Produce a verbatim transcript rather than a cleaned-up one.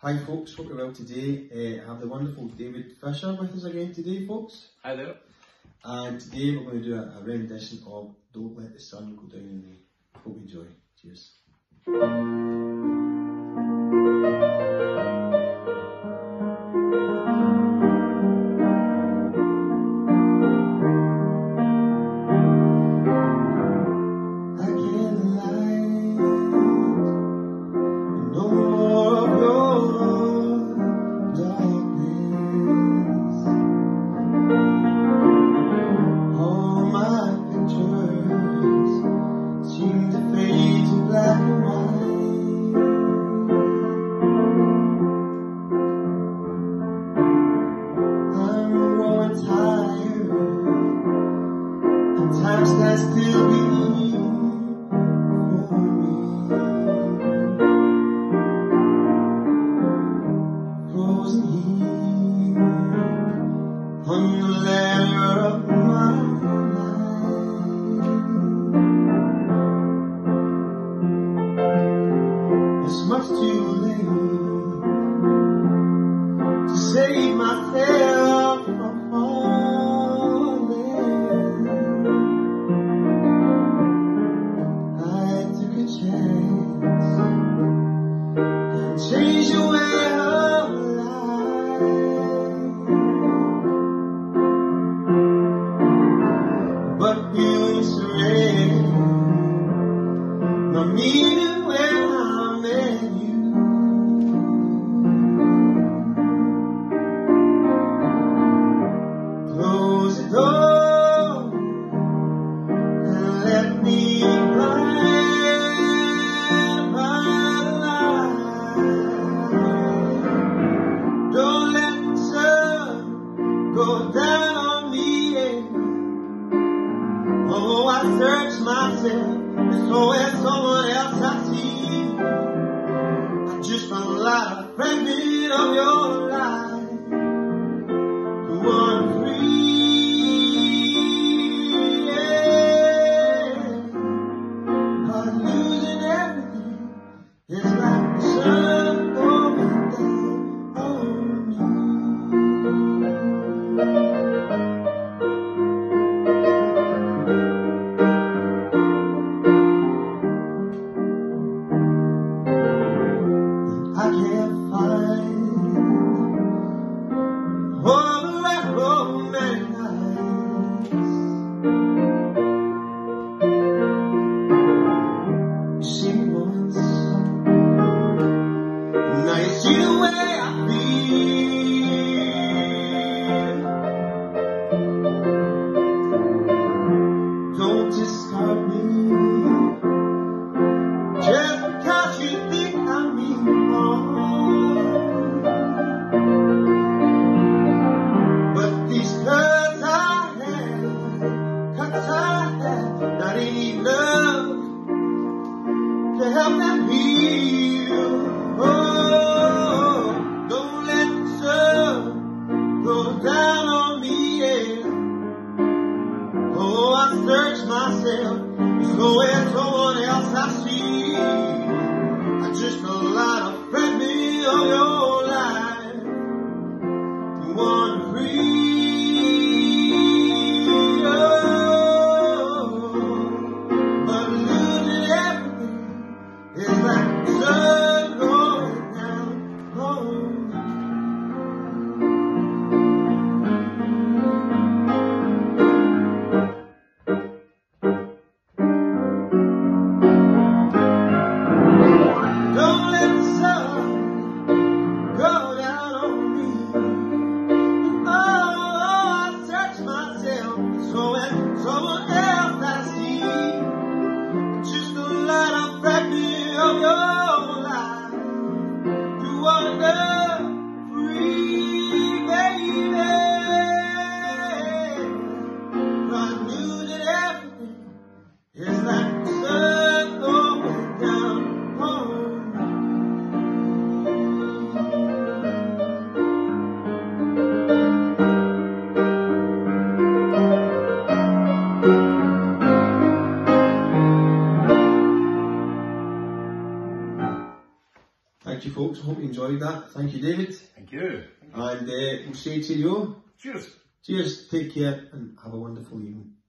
Hi folks, hope you're well today. Uh, I have the wonderful David Fisher with us again today, folks. Hi there. And today we're going to do a, a rendition of Don't Let the Sun Go Down on Me. Hope you enjoy. Cheers. Time stands still before me, frozen here on the ladder of my life. It's much too late to save myself from falling. Change your way of life, but you surrender, not me where I met you. Close the door and let me go down on me, yeah. Oh, I search myself, so as someone else I see. I just found a lot of fragment of your life, the one free, yeah. But losing everything is like the sun going down on me. I can't find all the right romantic nights. You see me once, now you see the way I feel. Don't discard me just because you think I mean wrong. But these cuts I had, cuts I had, that ain't enough to help them heal. Oh, don't let the sun go down on me, yeah. Oh, I search myself, so as someone else I see. I just a lot of fragment of your life, the one free, oh, but losing everything is like the sun going down on me. Don't let the sun I hope you enjoyed that. Thank you, David. Thank you. And uh, we'll say to you, Cheers. cheers, take care, and have a wonderful evening.